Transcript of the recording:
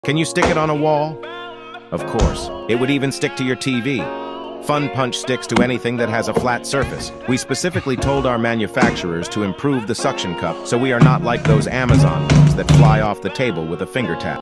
Can you stick it on a wall? Of course. It would even stick to your TV. FunPunch sticks to anything that has a flat surface. We specifically told our manufacturers to improve the suction cup so we are not like those Amazon ones that fly off the table with a finger tap.